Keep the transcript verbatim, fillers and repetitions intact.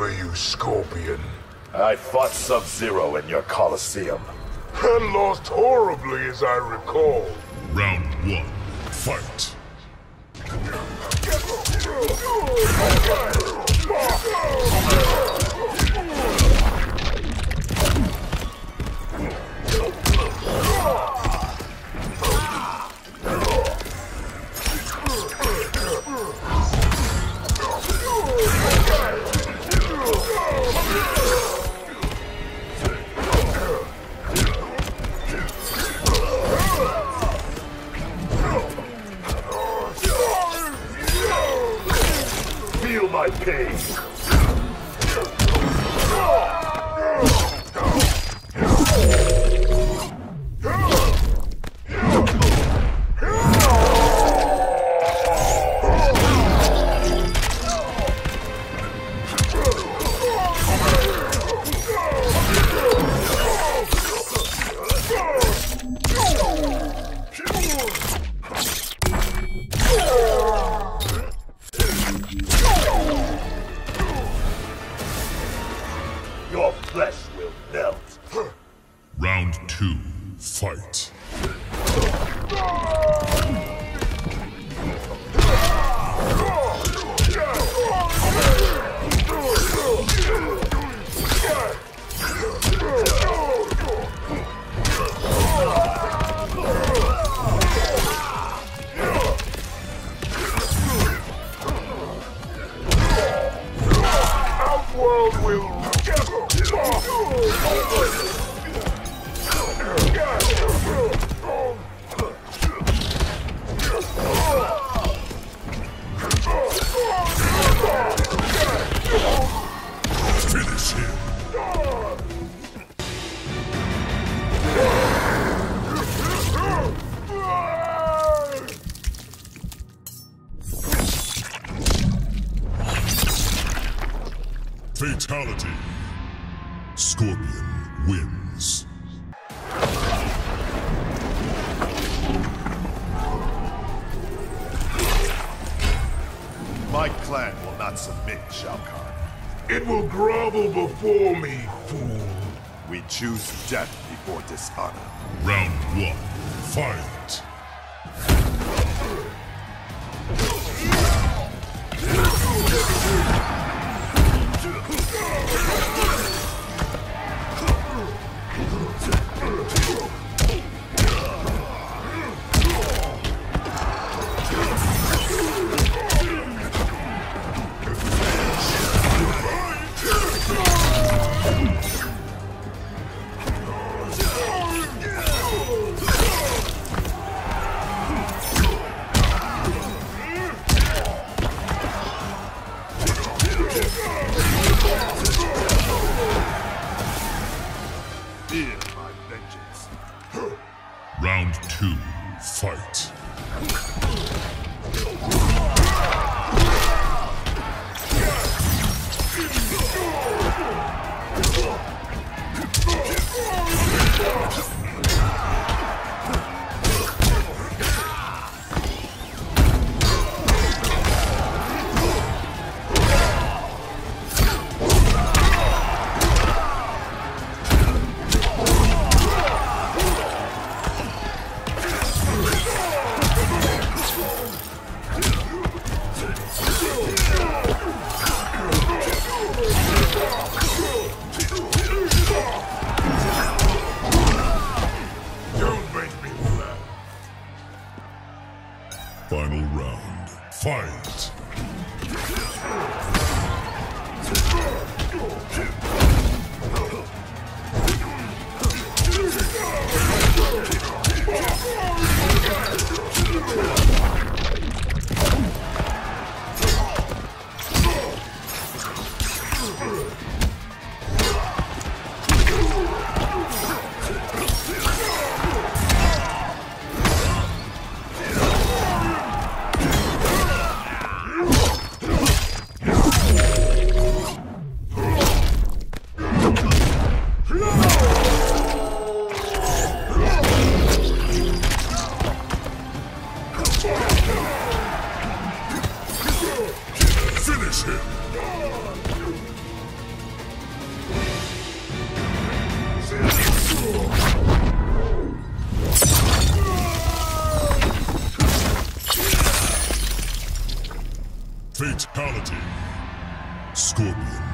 remember you, Scorpion. I fought Sub-Zero in your Coliseum. And lost horribly, as I recall. Round one, fight. Feel my pain. Your flesh will melt. Round two, fight. Outworld will... Finish him. Fatality. Scorpion wins. My clan will not submit, Shao Kahn. It will grovel before me, fool. We choose death before dishonor. Round one, fight. Fear my vengeance. Round two, fight. Final round, fight! Fatality. Scorpion